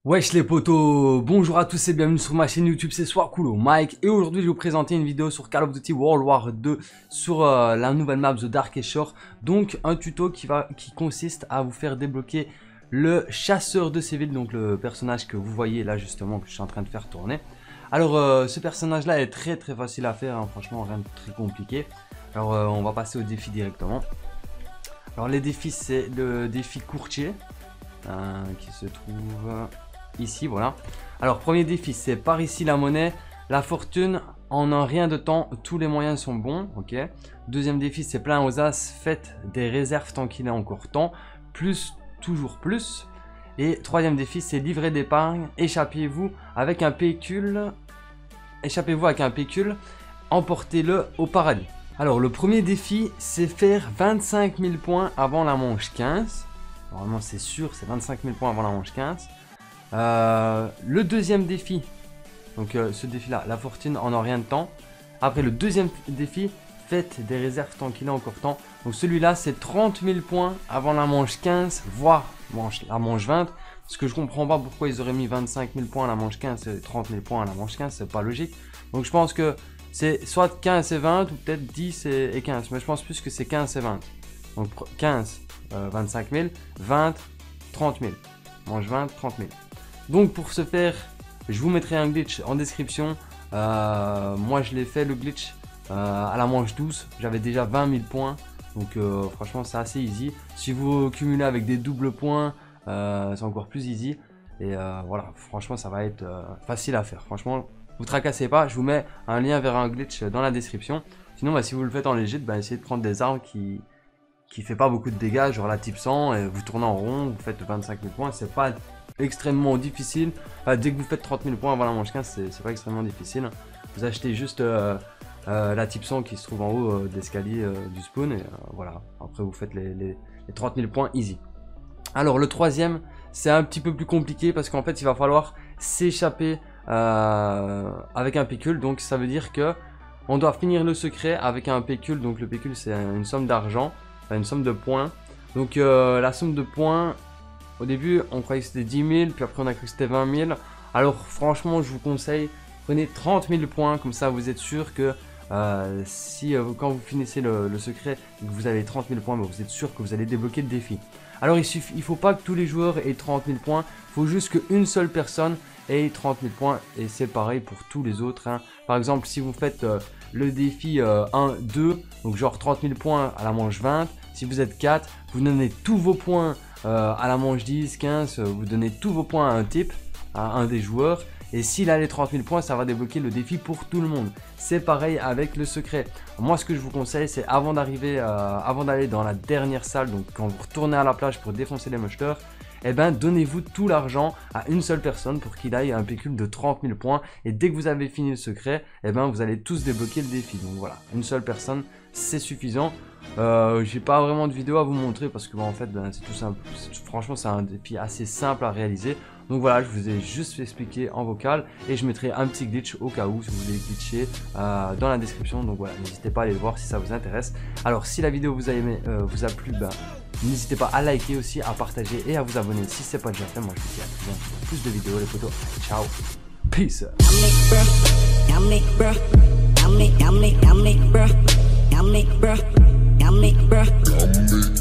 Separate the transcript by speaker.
Speaker 1: Wesh les potos, bonjour à tous et bienvenue sur ma chaîne YouTube, c'est Swarkulo Mike et aujourd'hui je vais vous présenter une vidéo sur Call of Duty World War 2 sur la nouvelle map The Darkest Shore. Donc un tuto qui consiste à vous faire débloquer le chasseur de civils, donc le personnage que vous voyez là justement que je suis en train de faire tourner. Alors ce personnage là est très facile à faire, hein, franchement rien de très compliqué. Alors on va passer au défi directement. Alors les défis, c'est le défi courtier qui se trouve ici, voilà. Alors premier défi, c'est par ici la monnaie, la fortune en un rien de temps, tous les moyens sont bons, ok. Deuxième défi, c'est plein aux as, faites des réserves tant qu'il est encore temps, plus, toujours plus. Et troisième défi, c'est livrer d'épargne, échappez-vous avec un pécule, emportez-le au paradis. Alors le premier défi, c'est faire 25 000 points avant la manche 15. Normalement c'est sûr, c'est 25 000 points avant la manche 15. Le deuxième défi, donc ce défi là, la fortune en un rien de temps. Après le deuxième défi, faites des réserves tant qu'il est encore temps. Donc celui-là c'est 30 000 points avant la manche 15, voire la manche 20. Parce que je comprends pas pourquoi ils auraient mis 25 000 points à la manche 15 et 30 000 points à la manche 15, c'est pas logique. Donc je pense que c'est soit 15 et 20 ou peut-être 10 et 15. Mais je pense plus que c'est 15 et 20. Donc 15, 25 000, 20, 30 000. Manche 20, 30 000. Donc pour ce faire, je vous mettrai un glitch en description. Moi je l'ai fait le glitch à la manche 12. J'avais déjà 20 000 points. Donc franchement c'est assez easy. Si vous cumulez avec des doubles points, c'est encore plus easy. Et voilà, franchement ça va être facile à faire. Franchement, vous tracassez pas. Je vous mets un lien vers un glitch dans la description. Sinon, si vous le faites en léger, essayez de prendre des armes qui fait pas beaucoup de dégâts, genre la type 100, et vous tournez en rond, vous faites 25 000 points. C'est pas extrêmement difficile. Dès que vous faites 30 000 points avant la manche 15, c'est pas extrêmement difficile. Vous achetez juste la type 100 qui se trouve en haut de l'escalier du spawn, et voilà. Après vous faites les 30 000 points easy. Alors le troisième, c'est un petit peu plus compliqué parce qu'en fait il va falloir s'échapper avec un pécule. Donc ça veut dire que on doit finir le secret avec un pécule. Donc le pécule c'est une somme d'argent, une somme de points. Donc la somme de points, au début on croyait que c'était 10 000, puis après on a cru que c'était 20 000. Alors franchement je vous conseille, prenez 30 000 points, comme ça vous êtes sûr que quand vous finissez le secret et que vous avez 30 000 points, vous êtes sûr que vous allez débloquer le défi. Alors il faut pas que tous les joueurs aient 30 000 points, il faut juste qu'une seule personne ait 30 000 points, et c'est pareil pour tous les autres, hein. Par exemple si vous faites le défi 1, 2, donc genre 30 000 points à la manche 20, si vous êtes 4, vous donnez tous vos points à la manche 10, 15, vous donnez tous vos points à un type, à un des joueurs. Et s'il a les 30 000 points, ça va débloquer le défi pour tout le monde. C'est pareil avec le secret. Moi, ce que je vous conseille, c'est avant d'aller dans la dernière salle, donc quand vous retournez à la plage pour défoncer les mocheteurs, donnez-vous tout l'argent à une seule personne pour qu'il aille un pécule de 30 000 points. Et dès que vous avez fini le secret, vous allez tous débloquer le défi. Donc voilà, une seule personne, c'est suffisant. J'ai pas vraiment de vidéo à vous montrer parce que en fait c'est tout simple. Franchement c'est un défi assez simple à réaliser. Donc voilà, je vous ai juste expliqué en vocal et je mettrai un petit glitch au cas où si vous voulez glitcher dans la description. Donc voilà, n'hésitez pas à aller le voir si ça vous intéresse. Alors si la vidéo vous a plu, n'hésitez pas à liker aussi, à partager et à vous abonner si c'est pas déjà fait. Moi je vous dis à très bientôt pour plus de vidéos les potos. Ciao, peace. Bruh.